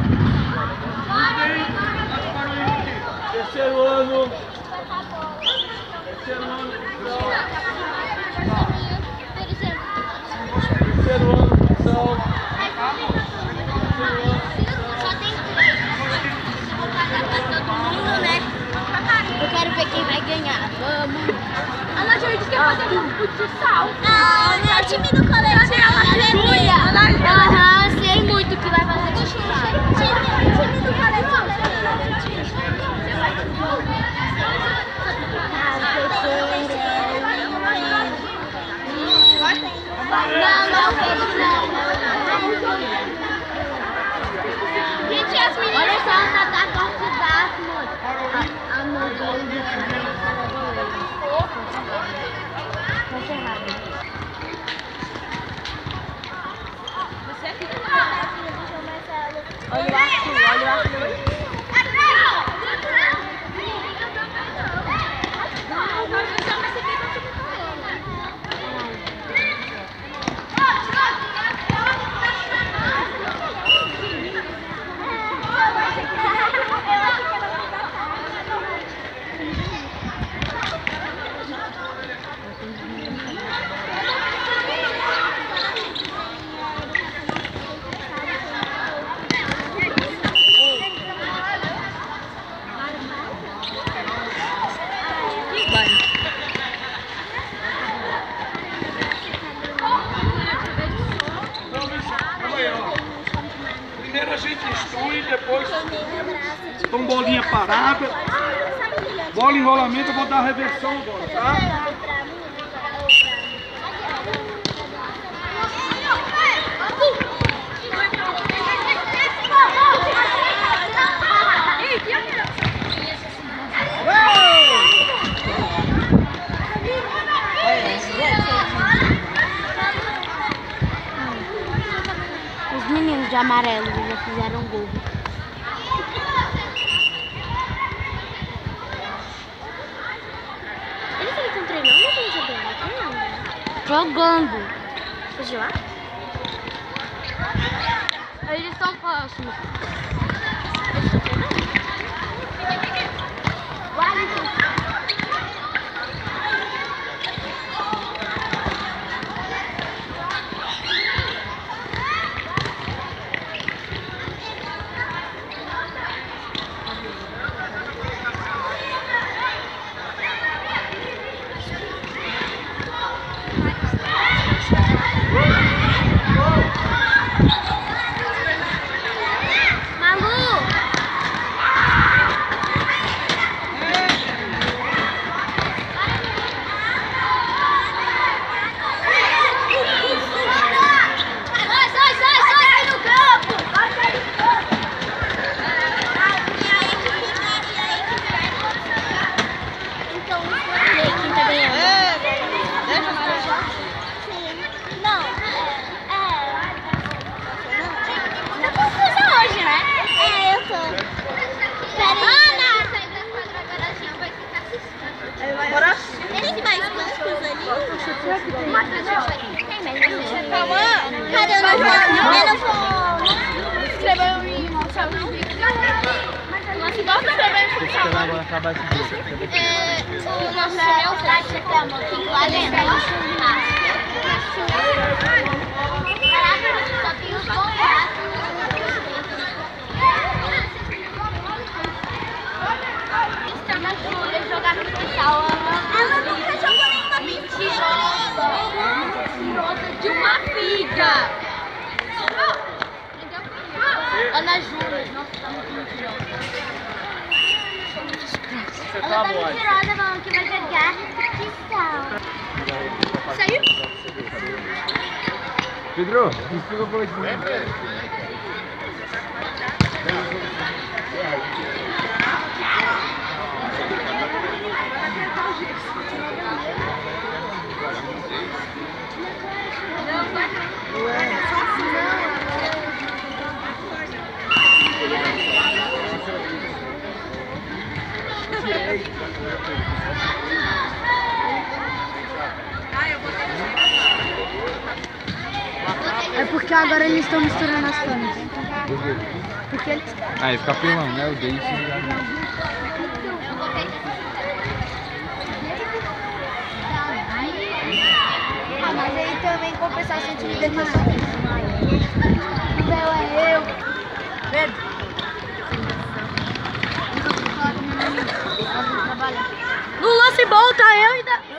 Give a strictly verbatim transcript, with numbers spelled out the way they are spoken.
Terceiro ano. Terceiro ano. Terceiro ano, produção. Só tem três. Vou pagar pra todo mundo, né? Eu quero ver quem vai ganhar. Vamos. A Ana Júlia disse que ia fazer um futsal. Ah, não é o time do coletivo. Júlia. Aham, sei muito que vai fazer futsal. Time do coletivo. Não, não, Pedro, não, não. Gente, as meninas... Olha só, o Tatá corta o braço, mano. A mão dele. Vai ser rápido. Você aqui também. Olha o Arthur, olha o Arthur. Primeiro a gente instrui, depois com bolinha parada, bola em rolamento, eu vou dar a reversão agora, tá? Os meninos de amarelo já fizeram gol. Eles estão treinando ou estão jogando? Treinando. Jogando. Você de lá? Eles estão próximos. Eles estão treinando? Cadê o nosso? Eu não vou escrever em futsal, não. Nosso gosto de escrever em futsal. O nosso é o prático, amor. Fica lá dentro. Caraca, só tem os bons braços. Está na Júlia jogar no futsal. Ela nunca jogou nenhuma mentirosa. Mentirosa de uma figa. Ana Júlia, nossa, tá muito mentirosa. Você Ela tá tá mentirosa falando que vai jogar futsal. Saiu? Pedro, explica pra gente. É porque agora eles estão misturando as câmeras. Porque ele... Aí fica pelão, né? O Daisy já não. Ah, mas aí também compensação de defesa. Não é eu. Pedro. No lance bom tá eu e da...